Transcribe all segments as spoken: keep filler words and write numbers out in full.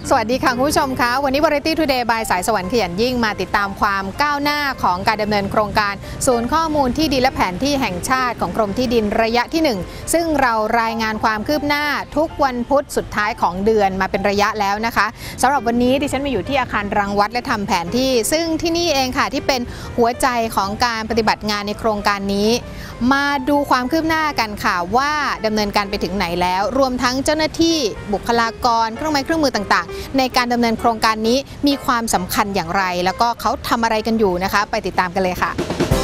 สวัสดีค่ะคุณผู้ชมคะวันนี้ Variety Today บายสายสวรรค์ขยันยิ่งมาติดตามความก้าวหน้าของการดำเนินโครงการศูนย์ข้อมูลที่ดินและแผนที่แห่งชาติของกรมที่ดินระยะที่หนึ่งซึ่งเรารายงานความคืบหน้าทุกวันพุธสุดท้ายของเดือนมาเป็นระยะแล้วนะคะสำหรับวันนี้ดิฉันมาอยู่ที่อาคารรังวัดและทำแผนที่ซึ่งที่นี่เองค่ะที่เป็นหัวใจของการปฏิบัติงานในโครงการนี้มาดูความคืบหน้ากันค่ะว่าดำเนินการไปถึงไหนแล้วรวมทั้งเจ้าหน้าที่บุคลากรเครื่องไม้เครื่องมือต่างๆในการดำเนินโครงการนี้มีความสำคัญอย่างไรแล้วก็เขาทำอะไรกันอยู่นะคะไปติดตามกันเลยค่ะ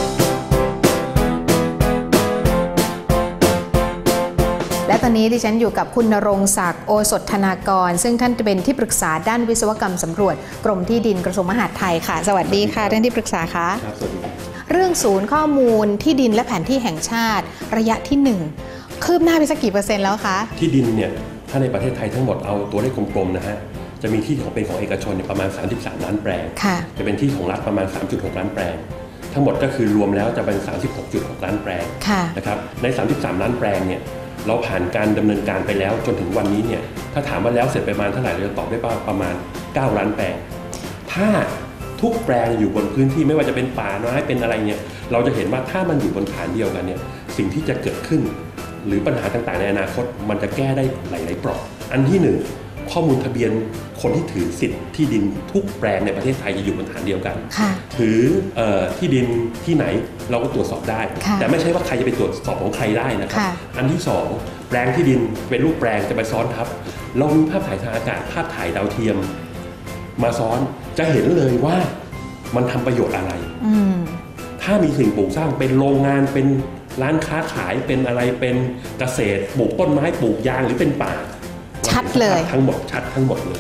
และตอนนี้ดิฉันอยู่กับคุณณรงค์ศักดิ์โอสถธนากรซึ่งท่านเป็นที่ปรึกษาด้านวิศวกรรมสำรวจกรมที่ดินกระทรวงมหาดไทยค่ะสวัสดีค่ะท่านที่ปรึกษาคะครับสวัสดีครับเรื่องศูนย์ข้อมูลที่ดินและแผนที่แห่งชาติระยะที่หนึ่งคืบหน้าไปสักกี่เปอร์เซ็นต์แล้วคะที่ดินเนี่ยถ้าในประเทศไทยทั้งหมดเอาตัวเลขกลมๆนะฮะจะมีที่ของเป็นของเอกชนประมาณสามสิบสามล้านแปลงจะเป็นที่ของรัฐประมาณ สามจุดหกล้านแปลงทั้งหมดก็คือรวมแล้วจะเป็น สามสิบหกจุดหกล้านแปลงนะครับในสามสิบสามล้านแปลงเนี่ยเราผ่านการดำเนินการไปแล้วจนถึงวันนี้เนี่ยถ้าถามว่าแล้วเสร็จประมาณเท่าไหร่เราจะตอบได้ประมาณเก้าล้านแปลงถ้าทุกแปลงอยู่บนพื้นที่ไม่ว่าจะเป็นป่าไม้เป็นอะไรเนี่ยเราจะเห็นว่าถ้ามันอยู่บนฐานเดียวกันเนี่ยสิ่งที่จะเกิดขึ้นหรือปัญหาต่างๆในอนาคตมันจะแก้ได้หลายๆเปราะอันที่หนึ่งข้อมูลทะเบียนคนที่ถือสิทธิ์ที่ดินทุกแปลงในประเทศไทยจะอยู่บนฐานเดียวกันถือเอ่อที่ดินที่ไหนเราก็ตรวจสอบได้แต่ไม่ใช่ว่าใครจะไปตรวจสอบของใครได้นะครับอันที่สองแปลงที่ดินเป็นรูปแปลงจะไปซ้อนทับเรามีภาพถ่ายทางอากาศภาพถ่ายดาวเทียมมาซ้อนจะเห็นเลยว่ามันทำประโยชน์อะไรถ้ามีสิ่งปลูกสร้างเป็นโรงงานเป็นร้านค้าขายเป็นอะไรเป็นเกษตรปลูกต้นไม้ปลูกยางหรือเป็นป่าชัดเลยทั้งหมดชัดทั้งหมดเลย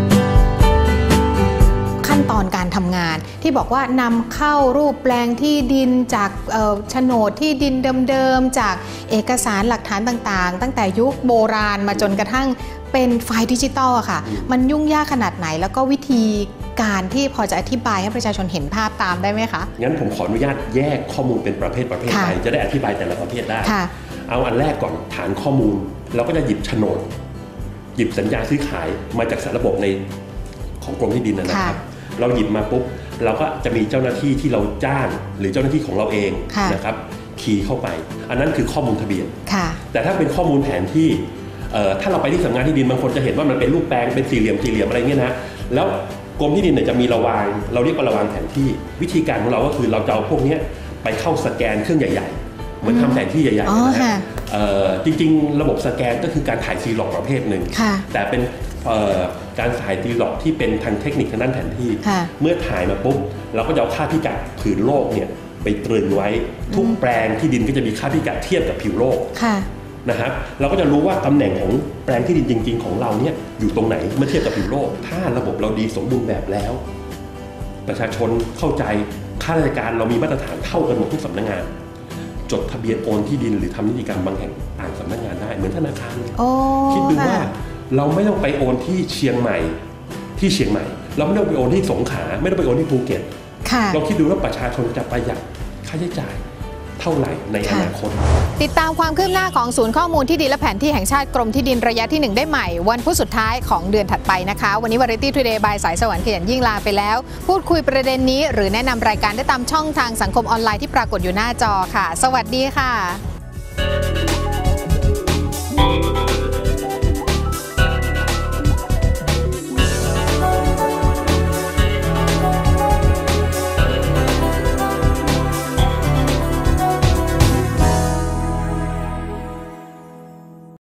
ขั้นตอนการทำงานที่บอกว่านำเข้ารูปแปลงที่ดินจากโฉนดที่ดินเดิมๆจากเอกสารหลักฐานต่างๆตั้งแต่ยุคโบราณมาจนกระทั่งเป็นไฟล์ดิจิตอลค่ะมันยุ่งยากขนาดไหนแล้วก็วิธีการที่พอจะอธิบายให้ประชาชนเห็นภาพตามได้ไหมคะงั้นผมขออนุญาตแยกข้อมูลเป็นประเภทประเภทไปจะได้อธิบายแต่ละประเภทได้เอาอันแรกก่อนฐานข้อมูลเราก็จะหยิบโฉนดหยิบสัญญาซื้อขายมาจากสารระบบในของกรมที่ดินนะครับเราหยิบมาปุ๊บเราก็จะมีเจ้าหน้าที่ที่เราจ้างหรือเจ้าหน้าที่ของเราเองนะครับคีย์เข้าไปอันนั้นคือข้อมูลทะเบียนแต่ถ้าเป็นข้อมูลแผนที่ถ้าเราไปที่สำนักงานที่ดินบางคนจะเห็นว่ามันเป็นรูปแปลงเป็นสี่เหลี่ยมสี่เหลี่ยมอะไรเงี้ยนะแล้วกรมที่ดินเนี่ยจะมีระวางเราเรียกว่าระวางแผนที่วิธีการของเราก็คือเราจะเอาพวกนี้ไปเข้าสแกนเครื่องใหญ่ๆเหมือนทำแผนที่ใหญ่ๆนะฮะจริงๆระบบสแกนก็คือการถ่ายซีล็อกประเภทหนึ่งแต่เป็นการถ่ายซีล็อกที่เป็นทางเทคนิคทางด้านแผนที่เมื่อถ่ายมาปุ๊บเราก็จะเอาค่าพิกัดผืนโลกเนี่ยไปตรึงไว้ทุกแปลงที่ดินก็จะมีค่าพิกัดเทียบกับผิวโลกนะครับเราก็จะรู้ว่าตำแหน่งของแปลงที่ดินจริงๆของเราเนี่ยอยู่ตรงไหนเมื่อเทียบกับผิวโลกถ้าระบบเราดีสมบูรณ์แบบแล้วประชาชนเข้าใจข้าราชการเรามีมาตรฐานเท่ากันหมดทุกสำนักงานจดทะเบียนโอนที่ดินหรือทำนิติกรรมบางแห่งต่างสำนักงานได้เหมือนธนาคารคิดดูว่าเราไม่ต้องไปโอนที่เชียงใหม่ที่เชียงใหม่เราไม่ต้องไปโอนที่สงขลาไม่ต้องไปโอนที่ภูเก็ตเราคิดดูว่าประชาชนจะประหยัดค่าใช้จ่ายเท่าไหร่ในอนาคตติดตามความคืบหน้าของศูนย์ข้อมูลที่ดินและแผนที่แห่งชาติกรมที่ดินระยะที่หนึ่งได้ใหม่วันพุธสุดท้ายของเดือนถัดไปนะคะวันนี้ Variety Today บายสายสวรรค์ขยันยิ่งลาไปแล้วพูดคุยประเด็นนี้หรือแนะนำรายการได้ตามช่องทางสังคมออนไลน์ที่ปรากฏอยู่หน้าจอค่ะสวัสดีค่ะ